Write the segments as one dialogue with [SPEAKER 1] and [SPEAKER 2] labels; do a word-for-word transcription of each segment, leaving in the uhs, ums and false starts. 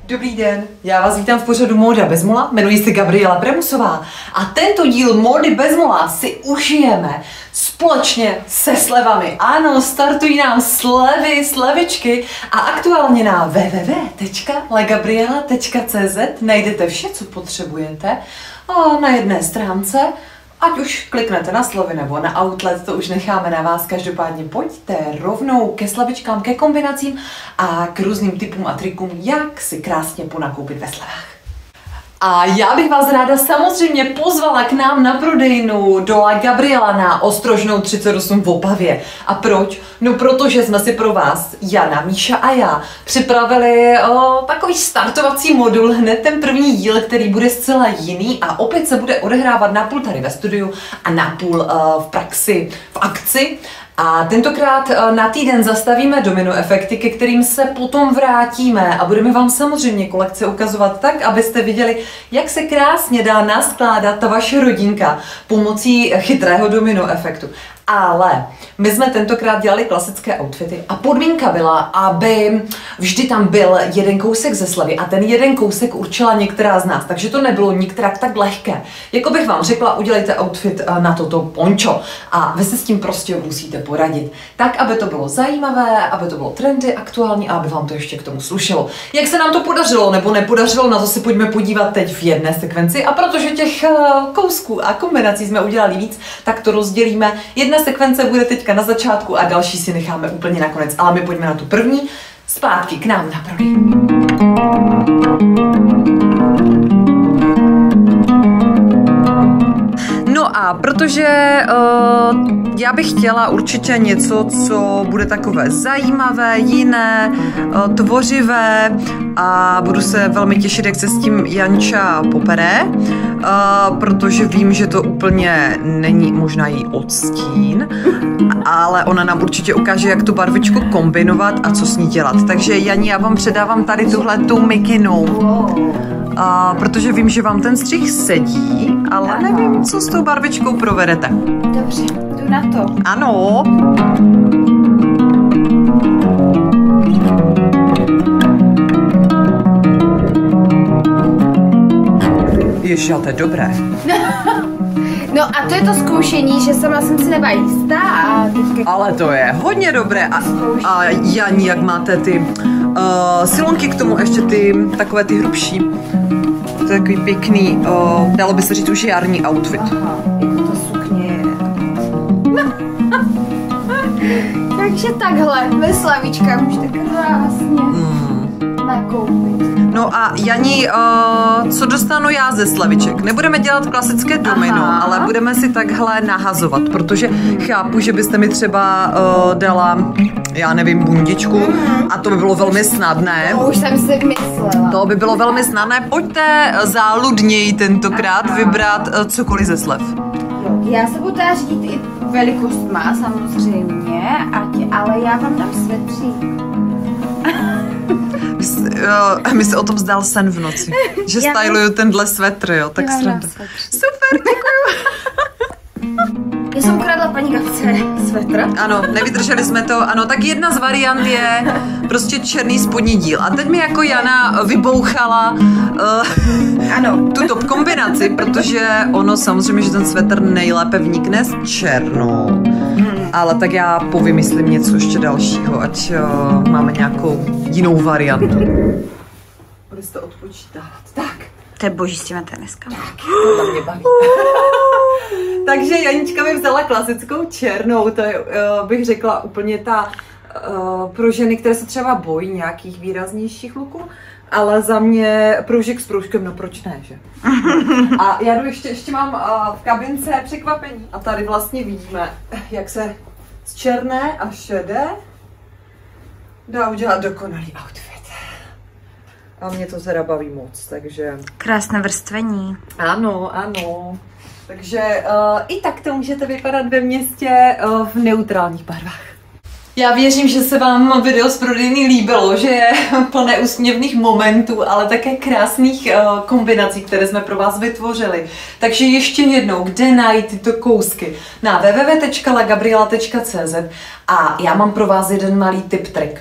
[SPEAKER 1] Dobrý den, já vás vítám v pořadu Móda bez mola, jmenuji se Gabriela Premusová a tento díl Módy bez mola si užijeme společně se slevami. Ano, startují nám slevy, slevičky a aktuálně na w w w tečka legabriela tečka c z najdete vše, co potřebujete na jedné stránce. Ať už kliknete na slovy nebo na outlet, to už necháme na vás. Každopádně pojďte rovnou ke slevičkám, ke kombinacím a k různým typům a trikům, jak si krásně ponakoupit ve slevách. A já bych vás ráda samozřejmě pozvala k nám na prodejnu do La Gabriela na Ostrožnou třicet osm v Opavě. A proč? No protože jsme si pro vás, Jana, Míša a já, připravili o, takový startovací modul, hned ten první díl, který bude zcela jiný a opět se bude odehrávat napůl tady ve studiu a napůl o, v praxi, v akci. A tentokrát na týden zastavíme domino efekty, ke kterým se potom vrátíme a budeme vám samozřejmě kolekce ukazovat tak, abyste viděli, jak se krásně dá naskládat ta vaše rodinka pomocí chytrého domino efektu. Ale my jsme tentokrát dělali klasické outfity a podmínka byla, aby vždy tam byl jeden kousek ze slevy a ten jeden kousek určila některá z nás, takže to nebylo nikterak tak lehké. Jako bych vám řekla, udělejte outfit na toto pončo a vy se s tím prostě musíte poradit. Tak, aby to bylo zajímavé, aby to bylo trendy, aktuální a aby vám to ještě k tomu slušelo. Jak se nám to podařilo nebo nepodařilo, na to se pojďme podívat teď v jedné sekvenci a protože těch kousků a kombinací jsme udělali víc, tak to rozdělíme. Jedna sekvence bude teďka na začátku a další si necháme úplně nakonec, ale my pojďme na tu první, zpátky k nám na prodej. No a protože uh, já bych chtěla určitě něco, co bude takové zajímavé, jiné, uh, tvořivé a budu se velmi těšit, jak se s tím Janča popere, uh, protože vím, že to úplně není možná jí odstín, ale ona nám určitě ukáže, jak tu barvičku kombinovat a co s ní dělat. Takže Jani, já vám předávám tady tuhle tu mikinu. Uh, protože vím, že vám ten střih sedí, ale ano. Nevím, co s tou barvičkou provedete.
[SPEAKER 2] Dobře, jdu na to.
[SPEAKER 1] Ano. Ježiš, to je dobré.
[SPEAKER 2] No a to je to zkoušení, že sama jsem si nebyla jistá a teďka...
[SPEAKER 1] Ale to je hodně dobré. A, a Jani, jak máte ty uh, silonky k tomu, ještě ty takové ty hrubší. To je takový pěkný, uh, dalo by se říct už jarní outfit.
[SPEAKER 2] Aha, jako to sukně. Takže takhle, ve slavičkách můžete krásně mm. nakoupit.
[SPEAKER 1] No a Jani, uh, co dostanu já ze slaviček? Nebudeme dělat klasické domino, aha, ale budeme si takhle nahazovat, protože chápu, že byste mi třeba uh, dala, já nevím, bundičku mm. a to by bylo velmi snadné.
[SPEAKER 2] To už jsem si myslela.
[SPEAKER 1] To by bylo velmi snadné. Pojďte záludněji tentokrát aha. vybrat uh, cokoliv ze slev.
[SPEAKER 2] Jo, já se budu teda řídit i velikostma samozřejmě, ať, ale já vám dám svetřík.
[SPEAKER 1] Mi se o tom zdál sen v noci, že já styluju tenhle svetr, jo, tak sranda. Super, děkuju.
[SPEAKER 2] Já jsem ukradla paní Gabce svetr.
[SPEAKER 1] Ano, nevydrželi jsme to, ano, tak jedna z variant je prostě černý spodní díl. A teď mi jako Jana vybouchala uh, ano. tu top kombinaci, protože ono samozřejmě, že ten svetr nejlépe vnikne s černou. Hmm. Ale tak já povymyslím něco ještě dalšího, ať uh, máme nějakou jinou variantu. Bude se to odpočítat. Tak.
[SPEAKER 2] To je boží s těma teneskama.
[SPEAKER 1] Tak, to mě baví. Takže Janička mi vzala klasickou černou, to je, uh, bych řekla, úplně ta uh, pro ženy, které se třeba bojí nějakých výraznějších luků, ale za mě proužek s proužkem, no proč ne, že? A já jdu ještě, ještě mám uh, v kabince překvapení a tady vlastně vidíme, jak se z černé a šedé dá udělat dokonalý outfit. A mě to teda baví moc, takže...
[SPEAKER 2] Krásné vrstvení.
[SPEAKER 1] Ano, ano. Takže uh, i tak to můžete vypadat ve městě uh, v neutrálních barvách. Já věřím, že se vám video z prodejny líbilo, že je plné úsměvných momentů, ale také krásných uh, kombinací, které jsme pro vás vytvořili. Takže ještě jednou, kde najít tyto kousky? Na w w w tečka legabriela tečka c z a já mám pro vás jeden malý tip trik.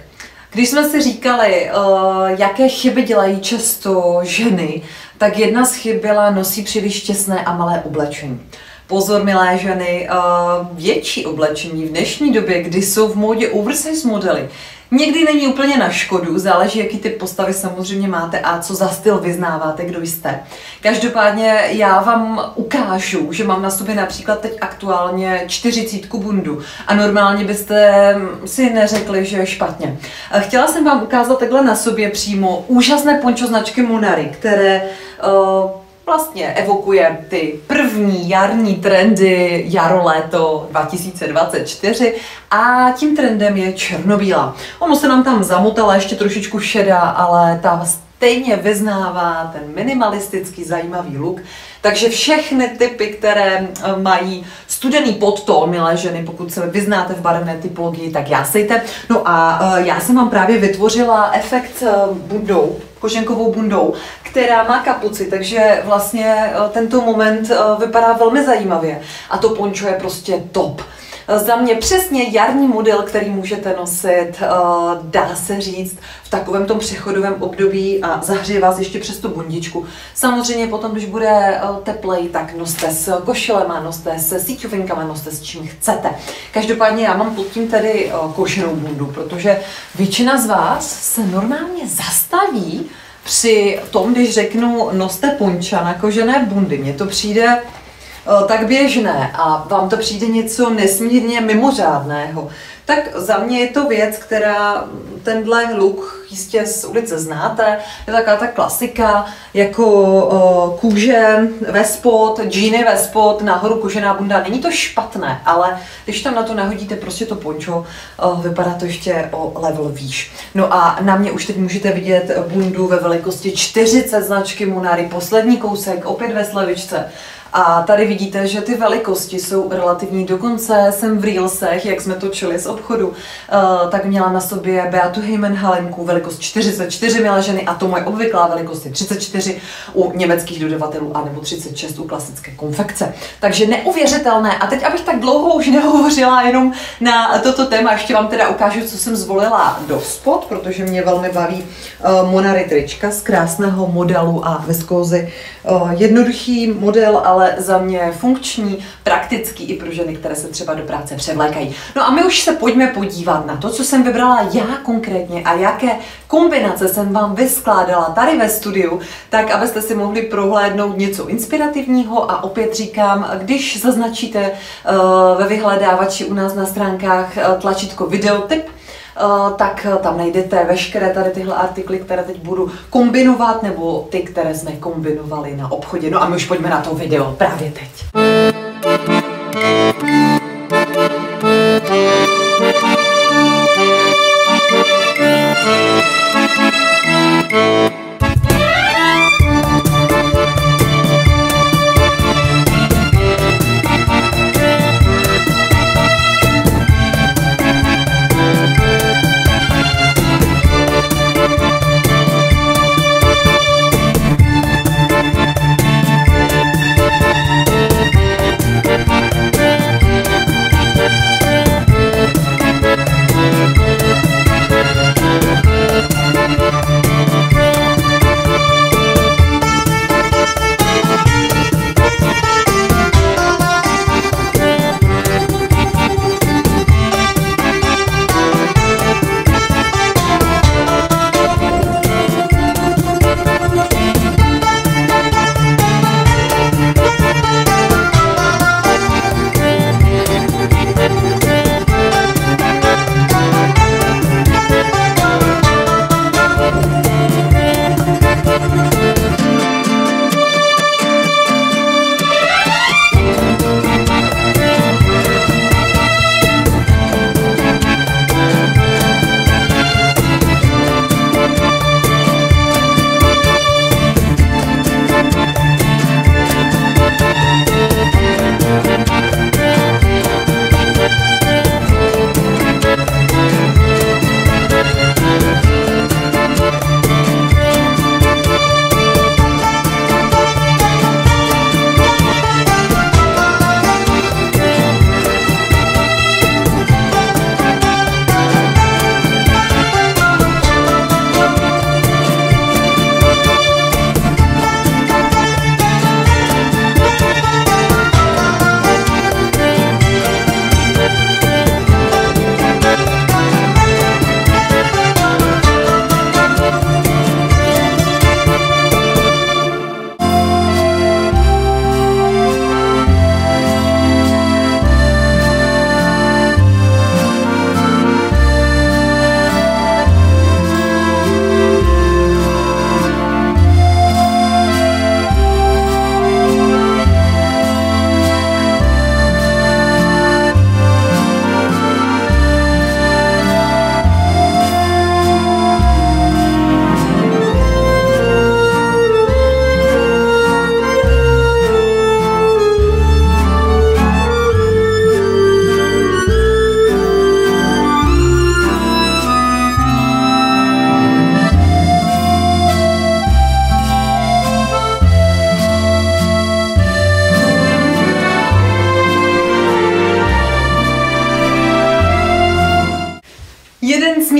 [SPEAKER 1] Když jsme si říkali, jaké chyby dělají často ženy, tak jedna z chyb byla nosí příliš těsné a malé oblečení. Pozor, milé ženy, větší oblečení v dnešní době, kdy jsou v módě oversize modely, někdy není úplně na škodu, záleží, jaký typ postavy samozřejmě máte a co za styl vyznáváte, kdo jste. Každopádně já vám ukážu, že mám na sobě například teď aktuálně čtyřicítku bundu a normálně byste si neřekli, že je špatně. Chtěla jsem vám ukázat takhle na sobě přímo úžasné pončo značky Munari, které uh, vlastně evokuje ty první jarní trendy jaro-léto dva tisíce dvacet čtyři a tím trendem je černobílá. Ono se nám tam zamotala ještě trošičku šedá, ale ta stejně vyznává ten minimalistický zajímavý look. Takže všechny typy, které mají studený podtón, milé ženy, pokud se vyznáte v barevné typologii, tak jásejte. No a já jsem vám právě vytvořila efekt bundou, koženkovou bundou, která má kapuci, takže vlastně tento moment vypadá velmi zajímavě. A to pončo je prostě top. Za mě přesně jarní model, který můžete nosit, dá se říct, v takovém tom přechodovém období a zahřeje vás ještě přes tu bundičku. Samozřejmě potom, když bude teplej, tak noste s košilema, noste se síťovinkama, noste s čím chcete. Každopádně já mám pod tím tedy koženou bundu, protože většina z vás se normálně zastaví při tom, když řeknu noste ponča na kožené bundy. Mně to přijde tak běžné a vám to přijde něco nesmírně mimořádného. Tak za mě je to věc, která tenhle look jistě z ulice znáte, je taková ta klasika, jako uh, kůže ve spod, džíny ve spod, nahoru kožená bunda. Není to špatné, ale když tam na to nahodíte prostě to pončo, uh, vypadá to ještě o level výš. No a na mě už teď můžete vidět bundu ve velikosti čtyřicet značky Munari, poslední kousek, opět ve slevičce. A tady vidíte, že ty velikosti jsou relativní, dokonce jsem v Reelsech, jak jsme točili z obchodu, uh, tak měla na sobě Beatu Heyman halenku velikost čtyřicet čtyři, milé ženy, a to moje obvyklá velikost je třicet čtyři u německých dodavatelů anebo třicet šest u klasické konfekce. Takže neuvěřitelné. A teď, abych tak dlouho už nehovořila jenom na toto téma, ještě vám teda ukážu, co jsem zvolila do spod, protože mě velmi baví uh, Munari trička z krásného modelu a viskózy. Uh, jednoduchý model, ale ale za mě funkční, praktický i pro ženy, které se třeba do práce převlékají. No a my už se pojďme podívat na to, co jsem vybrala já konkrétně a jaké kombinace jsem vám vyskládala tady ve studiu, tak abyste si mohli prohlédnout něco inspirativního a opět říkám, když zaznačíte uh, ve vyhledávači u nás na stránkách uh, tlačítko videotip, Uh, tak tam najdete veškeré tady tyhle artikly, které teď budu kombinovat, nebo ty, které jsme kombinovali na obchodě. No a my už pojďme na to video právě teď.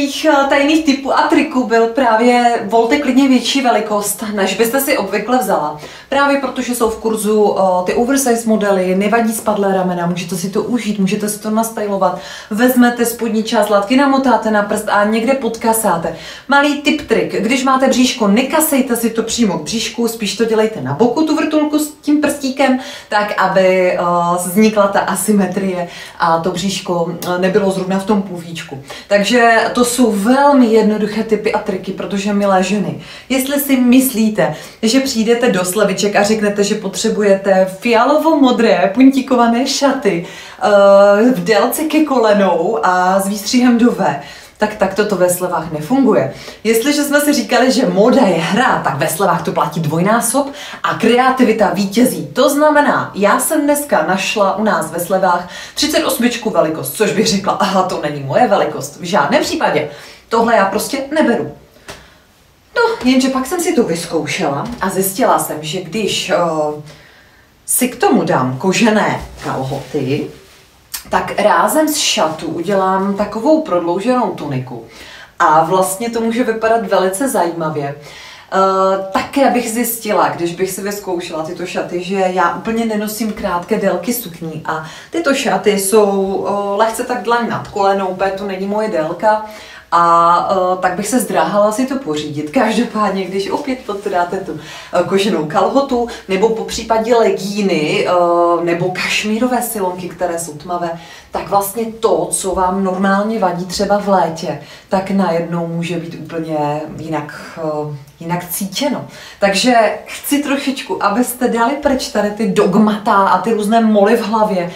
[SPEAKER 1] mých tajných tipů a triků byl právě volte klidně větší velikost, než byste si obvykle vzala. Právě protože jsou v kurzu uh, ty oversize modely, nevadí spadlé ramena, můžete si to užít, můžete si to nastylovat, vezmete spodní část látky, namotáte na prst a někde podkasáte. Malý tip trik, když máte bříško, nekasejte si to přímo k bříšku, spíš to dělejte na boku, tu vrtulku s tím prstíkem, tak aby uh, vznikla ta asymetrie a to bříško nebylo zrovna v tom půvíčku. Takže to jsou velmi jednoduché tipy a triky, protože milé ženy, jestli si myslíte, že přijdete do sleviček a řeknete, že potřebujete fialovo-modré puntíkované šaty uh, v délce ke kolenou a s výstřihem do V, tak takto to ve slevách nefunguje. Jestliže jsme si říkali, že móda je hra, tak ve slevách to platí dvojnásob a kreativita vítězí. To znamená, já jsem dneska našla u nás ve slevách třicet osm velikost, což bych řekla, aha, to není moje velikost. V žádném případě. Tohle já prostě neberu. No, jenže pak jsem si to vyzkoušela a zjistila jsem, že když uh, si k tomu dám kožené kalhoty, tak rázem z šatu udělám takovou prodlouženou tuniku. A vlastně to může vypadat velice zajímavě. Uh, také bych zjistila, když bych si vyzkoušela tyto šaty, že já úplně nenosím krátké délky sukní a tyto šaty jsou uh, lehce tak dlaň nad kolenou, úplně to není moje délka. A uh, tak bych se zdráhala si to pořídit. Každopádně, když opět pod to dáte tu uh, koženou kalhotu, nebo po případě legíny, uh, nebo kašmírové silonky, které jsou tmavé, tak vlastně to, co vám normálně vadí třeba v létě, tak najednou může být úplně jinak, uh, jinak cítěno. Takže chci trošičku, abyste dali pryč tady ty dogmata a ty různé moly v hlavě,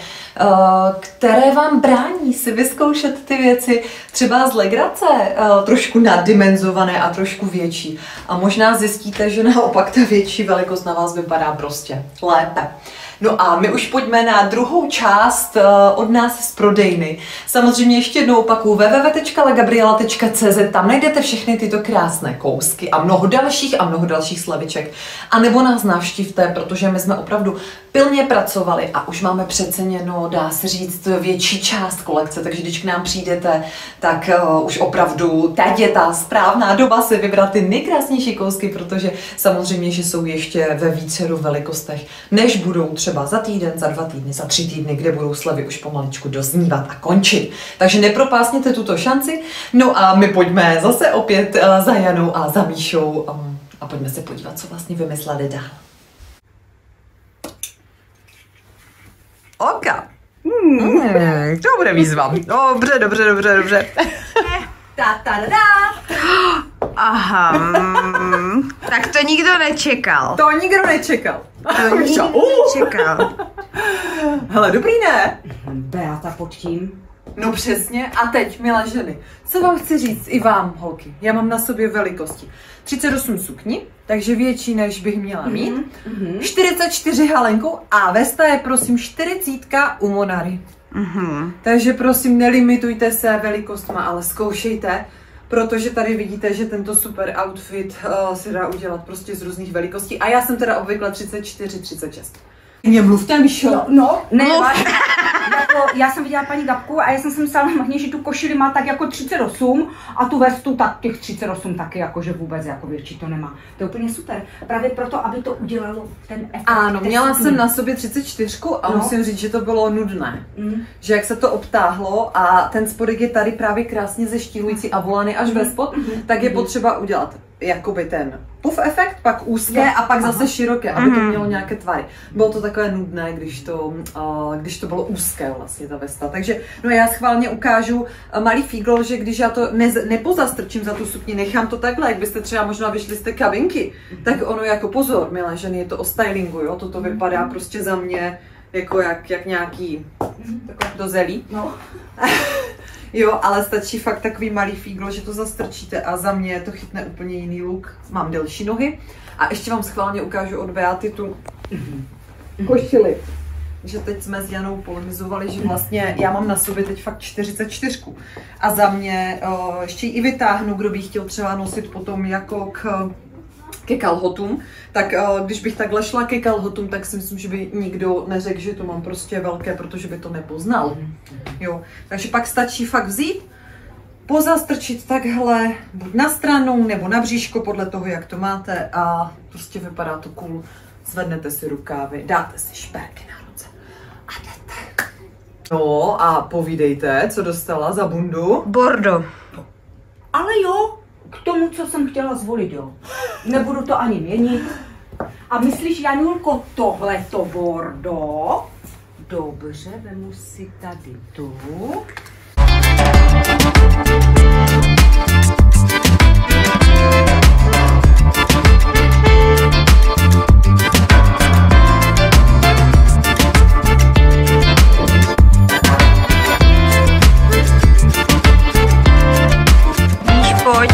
[SPEAKER 1] které vám brání si vyzkoušet ty věci třeba z legrace, trošku naddimenzované a trošku větší. A možná zjistíte, že naopak ta větší velikost na vás vypadá prostě lépe. No a my už pojďme na druhou část od nás z prodejny. Samozřejmě ještě jednou opakuju w w w tečka la gabriela tečka c z, tam najdete všechny tyto krásné kousky a mnoho dalších a mnoho dalších sleviček. A nebo nás navštivte, protože my jsme opravdu pilně pracovali a už máme přeceněno, dá se říct, větší část kolekce, takže když k nám přijdete, tak uh, už opravdu teď je ta správná doba si vybrat ty nejkrásnější kousky, protože samozřejmě, že jsou ještě ve vícero velikostech, než budou třeba za týden, za dva týdny, za tři týdny, kde budou slevy už pomaličku doznívat a končit. Takže nepropásněte tuto šanci. No a my pojďme zase opět uh, za Janou a za Míšou um, a pojďme se podívat, co vlastně vymysleli dál. Oka. Hmm, to bude výzva. Dobře, dobře, dobře, dobře.
[SPEAKER 2] Ta, ta, da, da. Aha, mm, tak to nikdo nečekal.
[SPEAKER 1] To nikdo nečekal.
[SPEAKER 2] To nikdo nečekal.
[SPEAKER 1] Hele, dobrý, ne?
[SPEAKER 3] Beata pod tím.
[SPEAKER 1] No přesně. A teď, milé ženy, co vám chci říct i vám, holky. Já mám na sobě velikosti. třicet osm sukni, takže větší, než bych měla mít. Mm-hmm. čtyřicet čtyři halenkou a vesta je prosím čtyřicítka u Monary. Mm-hmm. Takže prosím, nelimitujte se velikostma, ale zkoušejte, protože tady vidíte, že tento super outfit uh, se dá udělat prostě z různých velikostí. A já jsem teda obvykle třicet čtyři třicet šest. Mě mluvte, Míšo.
[SPEAKER 3] No, no ne, jako, já jsem viděla paní Gabku a já jsem si myslela, že tu košili má tak jako třicet osm a tu vestu tak těch třicet osm taky jakože vůbec jako větší to nemá. To je úplně super. Právě proto, aby to udělalo ten efekt.
[SPEAKER 1] Ano, měla jsem na sobě třicet čtyři a no. Musím říct, že to bylo nudné. Mm. Že jak se to obtáhlo a ten spodek je tady právě krásně zeštíhující a volaný až mm. ve spod, mm. tak je potřeba udělat jakoby ten puff efekt, pak úzké a pak zase široké, aby to mělo nějaké tvary. Bylo to takové nudné, když to, uh, když to bylo úzké vlastně ta vesta. Takže no já schválně ukážu uh, malý fígl, že když já to ne, nepozastrčím za tu sukni, nechám to takhle, jak byste třeba možná vyšli z té kabinky, tak ono jako pozor, milé ženy, je to o stylingu, jo, toto vypadá prostě za mě jako jak, jak nějaký takové dozelí. No. Jo, ale stačí fakt takový malý fígl, že to zastrčíte a za mě to chytne úplně jiný look. Mám delší nohy a ještě vám schválně ukážu od Beaty tu košili. Že teď jsme s Janou polemizovali, že vlastně já mám na sobě teď fakt čtyřicet čtyři a za mě uh, ještě i vytáhnu, kdo by chtěl třeba nosit potom jako k ke kalhotům, tak uh, když bych takhle šla ke kalhotům, tak si myslím, že by nikdo neřekl, že to mám prostě velké, protože by to nepoznal. Jo. Takže pak stačí fakt vzít pozastrčit takhle, buď na stranu, nebo na bříško, podle toho, jak to máte a prostě vypadá to cool. Zvednete si rukávy, dáte si šperky na ruce a jdete. No a povídejte, co dostala za bundu?
[SPEAKER 2] Bordo.
[SPEAKER 3] Ale jo, k tomu, co jsem chtěla zvolit, jo. Nebudu to ani měnit. A myslíš, Janulko, tohleto bordo? Dobře, vemu si tady tu.
[SPEAKER 2] Víš, pojď.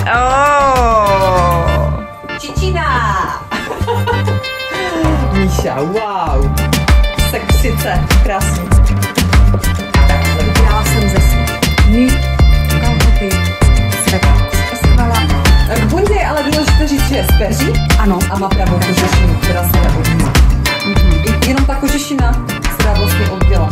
[SPEAKER 2] Oh.
[SPEAKER 1] Čičina! Míša, wow! Sexice, krásně.
[SPEAKER 3] Vybrala jsem ze sny, kalhoty, svetr. Zpěvala.
[SPEAKER 1] K bundě je ale důležité říct, že je z peří.
[SPEAKER 3] Ano.
[SPEAKER 1] A má pravou kožešinu, která se neodnímá. Mm-hmm. Jenom ta kožešina se dá vlastně oddělat.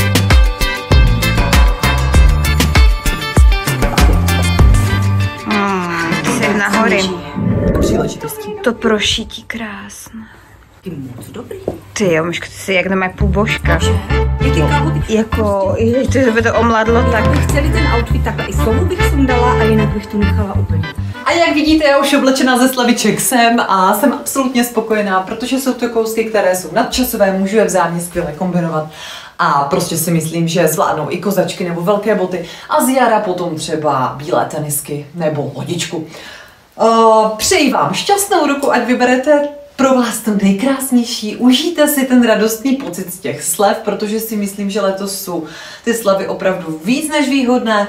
[SPEAKER 2] Hmm, jsem nahoře.
[SPEAKER 1] Příležitostí.
[SPEAKER 2] To prošítí krásné.
[SPEAKER 3] Ty moc dobrý.
[SPEAKER 2] Ty jo, Myško, ty jsi jak na mé půbožka.
[SPEAKER 3] Jaký kalhoty?
[SPEAKER 2] Jako, je, to by to omladlo tak.
[SPEAKER 3] Já bych celý ten outfit takhle i slovu bych sundala a jinak bych to nechala úplně.
[SPEAKER 1] A jak vidíte, já už oblečená ze slaviček jsem a jsem absolutně spokojená, protože jsou to kousky, které jsou nadčasové, můžu je vzájemně skvěle kombinovat. A prostě si myslím, že zvládnou i kozačky nebo velké boty a z jara potom třeba bílé tenisky nebo lodičku. Uh, přeji vám šťastnou ruku, ať vyberete pro vás to nejkrásnější. Užijte si ten radostný pocit z těch slev, protože si myslím, že letos jsou ty slevy opravdu víc než výhodné.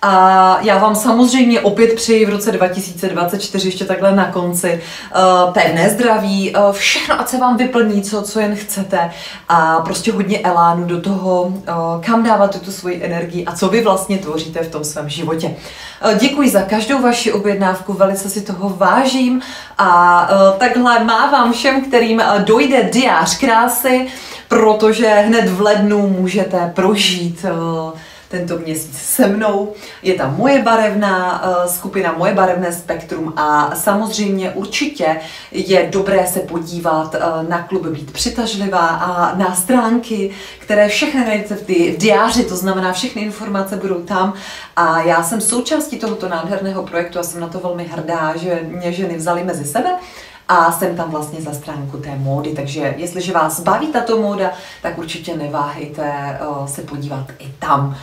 [SPEAKER 1] A já vám samozřejmě opět přeji v roce dva tisíce dvacet čtyři ještě takhle na konci uh, pevné zdraví, uh, všechno, ať se vám vyplní, co, co jen chcete a prostě hodně elánu do toho, uh, kam dáváte tu svoji energii a co vy vlastně tvoříte v tom svém životě. Uh, děkuji za každou vaši objednávku, velice si toho vážím a uh, takhle mávám všem, kterým uh, dojde diář krásy, protože hned v lednu můžete prožít uh, tento měsíc se mnou. Je tam moje barevná uh, skupina, moje barevné spektrum a samozřejmě určitě je dobré se podívat uh, na klub Být přitažlivá a na stránky, které všechny najdete v, v diáři, to znamená všechny informace budou tam a já jsem součástí tohoto nádherného projektu a jsem na to velmi hrdá, že mě ženy vzaly mezi sebe. A jsem tam vlastně za stránku té módy, takže jestliže vás baví tato móda, tak určitě neváhejte uh, se podívat i tam.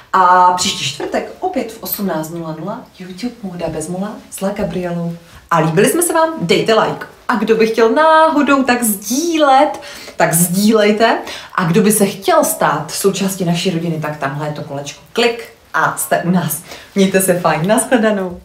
[SPEAKER 1] A příští čtvrtek opět v osmnáct nula nula YouTube Móda bez mola s La Gabrielou. A líbili jsme se vám? Dejte like. A kdo by chtěl náhodou tak sdílet, tak sdílejte. A kdo by se chtěl stát součástí naší rodiny, tak tamhle je to kolečko. Klik a jste u nás. Mějte se fajn. Nashledanou.